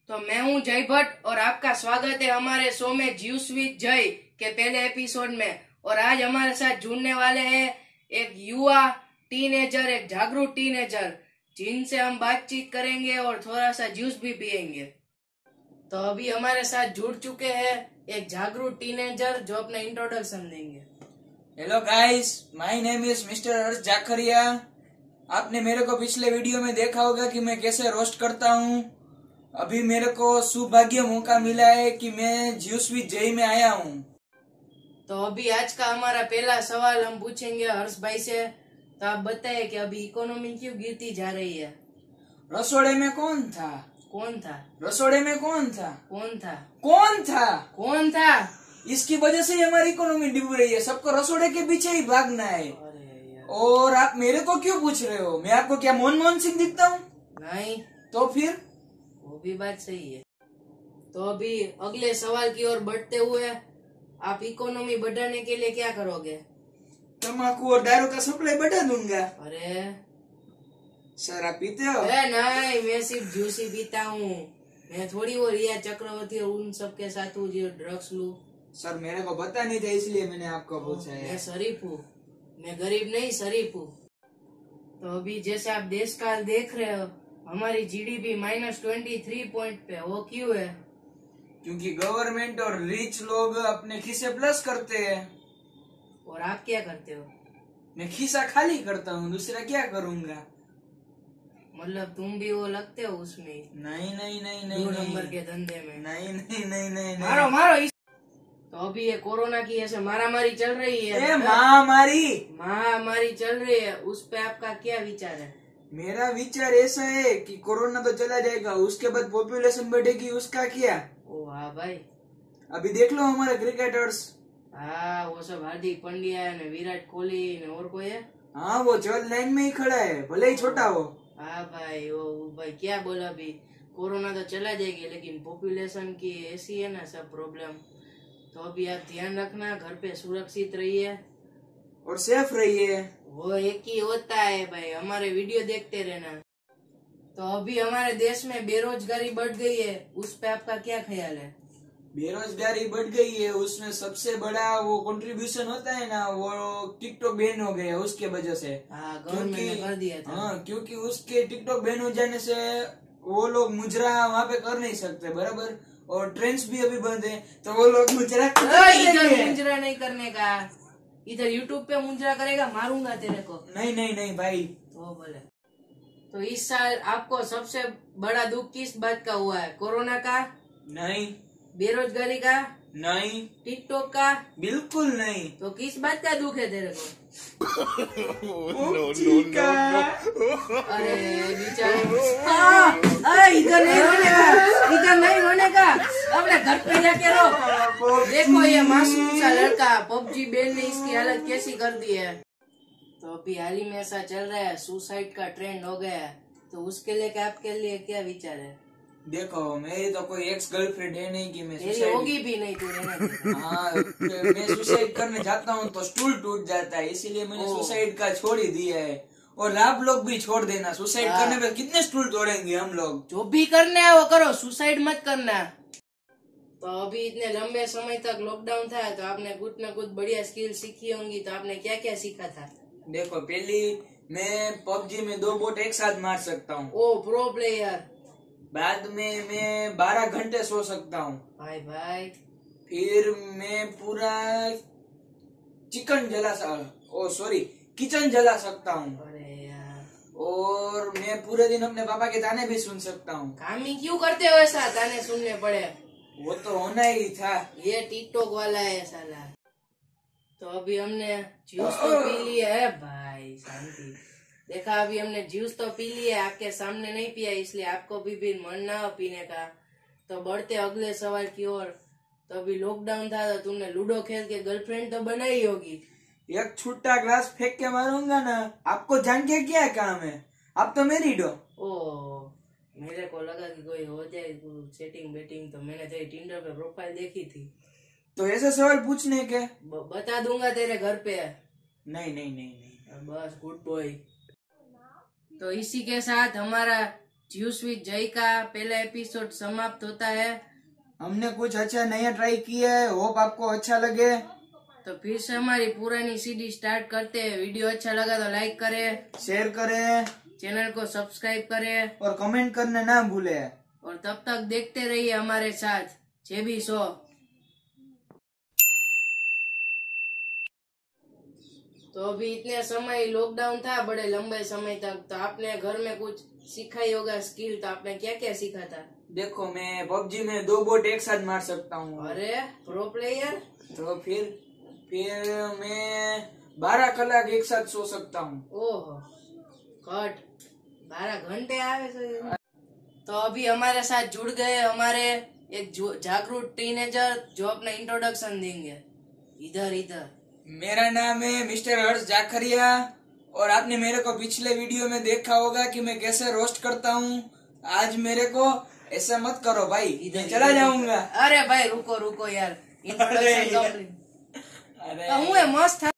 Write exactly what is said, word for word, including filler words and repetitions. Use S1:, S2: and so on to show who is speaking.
S1: तो मैं हूं जय भट्ट और आपका स्वागत है हमारे शो में ज्यूस विद जय के पहले एपिसोड में। और आज हमारे साथ जुड़ने वाले हैं एक युवा टीनेजर, एक जागरूक टीनेजर, जिनसे हम बातचीत करेंगे और थोड़ा सा जूस भी पियेंगे। तो अभी हमारे साथ जुड़ चुके हैं एक जागरूक टीनेजर जो अपना इंट्रोडक्शन देंगे।
S2: Hello guys, my name is mister Harsh Jakharia. आपने मेरे को पिछले वीडियो में देखा होगा कि मैं कैसे रोस्ट करता हूँ। अभी मेरे को सौभाग्य मौका मिला है कि मैं ज्यूस विद जय में आया हूँ।
S1: तो अभी आज का हमारा पहला सवाल हम पूछेंगे हर्ष भाई से। तो आप बताइए कि अभी इकोनॉमी क्यों गिरती जा रही है?
S2: रसोड़े में कौन था?
S1: कौन था?
S2: रसोड़े में कौन था?
S1: कौन था?
S2: कौन था?
S1: कौन था?
S2: इसकी वजह से ही हमारी इकोनॉमी डूब रही है। सबको रसोड़े के पीछे ही भागना है।
S1: अरे यार।
S2: और आप मेरे को क्यों पूछ रहे हो? मैं आपको क्या मनमोहन सिंह दिखता हूँ?
S1: नहीं,
S2: तो फिर
S1: वो भी बात सही है। तो अभी अगले सवाल की ओर बढ़ते हुए, आप इकोनॉमी बढ़ाने के लिए क्या करोगे?
S2: तम्बाकू और दारू का सप्लाई बढ़ा दूंगा।
S1: अरे
S2: सर, आप पीते हो?
S1: अरे नहीं, मैं सिर्फ जूस ही पीता हूँ। मैं थोड़ी वो रिया चक्रवर्ती और उन सब के साथ हूँ जो ड्रग्स लूं।
S2: सर, मेरे को पता नहीं था, इसलिए मैंने आपको पूछा है।
S1: मैं शरीफ हूँ, मैं गरीब नहीं शरीफ हूँ। तो अभी जैसे आप देश काल देख रहे हो, हमारी GDP minus twenty three point पे। वो क्यों है?
S2: क्योंकि गवर्नमेंट और रिच लोग अपने खीसे प्लस करते हैं।
S1: और आप क्या करते हो?
S2: मैं खीसा खाली करता हूँ, दूसरा क्या करूँगा?
S1: मतलब तुम भी वो लगते हो उसमें?
S2: नहीं नहीं नहीं नहीं
S1: दो
S2: नहीं।
S1: नंबर के धंधे में?
S2: नहीं नहीं नहीं नहीं
S1: मारो
S2: नहीं।
S1: मारो इस... तो अभी ये कोरोना की ऐसे मारामारी चल रही है,
S2: ए महामारी
S1: महामारी चल रही है, उस पे आपका क्या विचार है?
S2: मेरा विचार ऐसा है कि कोरोना तो चला जाएगा, उसके बाद पॉपुलेशन बढ़ेगी, उसका क्या?
S1: ओ हाँ भाई,
S2: अभी देख लो हमारे क्रिकेटर्स।
S1: हाँ वो सब हार्दिक पांड्या ने विराट कोहली ने और कोई है।
S2: हाँ, वो चल लाइन में ही खड़ा है, भले ही छोटा हो।
S1: हाँ भाई, वो भाई क्या बोला अभी, कोरोना तो चला जाएगी लेकिन पॉपुलेशन की ऐसी है ना सब प्रॉब्लम। तो अभी आप ध्यान रखना, घर पे सुरक्षित रहिए
S2: और सेफ रहिए।
S1: वो एक ही होता है भाई, हमारे वीडियो देखते रहना। तो अभी हमारे देश में बेरोजगारी बढ़ गई है, उस पे आपका क्या ख्याल है?
S2: बेरोजगारी बढ़ गई है, उसमें सबसे बड़ा वो कंट्रीब्यूशन होता है ना, वो टिकटॉक बैन हो गया उसके वजह से।
S1: हाँ, गवर्नमेंट ने कर दिया था।
S2: हाँ, क्योंकि उसके टिकटॉक बैन हो जाने से वो लोग मुजरा वहाँ पे कर नहीं सकते, बराबर। और ट्रेंड्स भी अभी बंद है, तो वो लोग मुजरा
S1: इधर मुंजरा नहीं करने का, इधर यूट्यूब पे मुंजरा करेगा, मारूंगा तेरे को।
S2: नहीं नहीं नहीं भाई।
S1: तो बोले तो इस साल आपको सबसे बड़ा दुख किस बात का हुआ है? कोरोना का?
S2: नहीं।
S1: बेरोजगारी का?
S2: नहीं।
S1: टिकटॉक का?
S2: बिल्कुल नहीं।
S1: तो किस बात का दुख है तेरे को?
S2: का।
S1: अरे बेचारे, इधर नहीं रोने का, इधर नहीं रोने का, अपने घर पे जाके रो। देखो ये मासूम सा लड़का, पबजी बैन ने इसकी हालत कैसी कर दी है। तो अभी हाल ही में ऐसा चल रहा है, सुसाइड का ट्रेंड हो गया है, तो उसके लिए क्या आपके लिए क्या विचार है?
S2: देखो, मेरी तो कोई एक्स गर्लफ्रेंड है नहीं कि मैं
S1: तेरी होगी भी नहीं तू रहना।
S2: हाँ, मैं सुसाइड करने जाता हूँ तो स्टूल टूट जाता है, इसीलिए मैंने सुसाइड का छोड़ ही दिया है। और आप लोग भी छोड़ देना, सुसाइड करने पे कितने स्टूल तोड़ेंगे हम लोग।
S1: जो भी करना है वो करो, सुसाइड मत करना। तो अभी इतने लंबे समय तक लॉकडाउन था, तो आपने कुछ न कुछ बढ़िया स्किल सीखी होंगी, तो आपने क्या क्या सीखा था?
S2: देखो, पहली मैं पबजी में दो बोट एक साथ मार सकता हूँ।
S1: Oh pro player.
S2: बाद में मैं बारह घंटे सो सकता हूँ।
S1: भाई भाई।
S2: फिर मैं पूरा चिकन जला ओ सॉरी किचन जला सकता हूँ।
S1: अरे यार।
S2: और मैं पूरे दिन अपने पापा के ताने भी सुन सकता हूँ।
S1: काम ही क्यों करते हो ऐसा, ताने सुनने पड़े?
S2: वो तो होना ही था,
S1: ये टिकटॉक वाला है साला। तो अभी हमने जूस तो पी लिया है भाई, शांति। देखा, अभी हमने जूस तो पी लिया, आपके सामने नहीं पिया, इसलिए आपको भी, भी मन ना हो पीने का। तो बढ़ते अगले सवाल की ओर। तो अभी लॉकडाउन था तो तुमने लूडो खेल के गर्लफ्रेंड तो बनाई होगी। एक
S2: छुट्टा ग्लास फेंक के मारूंगा ना, आपको जान के क्या काम है? आप तो मेरी डो।
S1: ओ, मेरे को लगा कि कोई हो जाए सेटिंग बेटिंग, तो मैंने तेरी टिंडर पे प्रोफाइल देखी थी।
S2: तो ऐसे सवाल पूछने के?
S1: बता दूंगा तेरे घर पे।
S2: नहीं नहीं नहीं नहीं।
S1: बस गुड बॉय। तो इसी के साथ हमारा ज्यूस विद जय का पहला एपिसोड समाप्त होता है।
S2: हमने कुछ अच्छा नया ट्राई किया है, होप आपको अच्छा लगे।
S1: तो फिर से हमारी पुरानी सीडी स्टार्ट करते हैं। वीडियो अच्छा लगा तो लाइक करें,
S2: शेयर करें,
S1: चैनल को सब्सक्राइब करें
S2: और कमेंट करना ना भूले।
S1: और तब तक देखते रहिए हमारे साथ जे बी शो। तो अभी इतने समय लॉकडाउन था, बड़े लंबे समय तक, तो आपने घर में कुछ सीखा ही होगा स्किल। तो आपने क्या क्या सीखा था?
S2: देखो, मैं पबजी में दो बोट एक साथ मार सकता हूँ।
S1: अरे प्रो प्लेयर।
S2: तो फिर फिर मैं बारह कलाक एक साथ सो सकता हूँ।
S1: ओह कट बारह घंटे आवे से। तो अभी हमारे साथ जुड़ गए हमारे एक जागरूक टीनेजर जो अपना इंट्रोडक्शन देंगे। इधर इधर
S2: मेरा नाम है मिस्टर हर्ष जाखरिया, और आपने मेरे को पिछले वीडियो में देखा होगा कि मैं कैसे रोस्ट करता हूँ। आज मेरे को ऐसा मत करो भाई, मैं चला जाऊंगा।
S1: अरे भाई रुको रुको यार, इंट्रोडक्शन कंप्लीट।
S2: अरे
S1: હું એ મસ્ત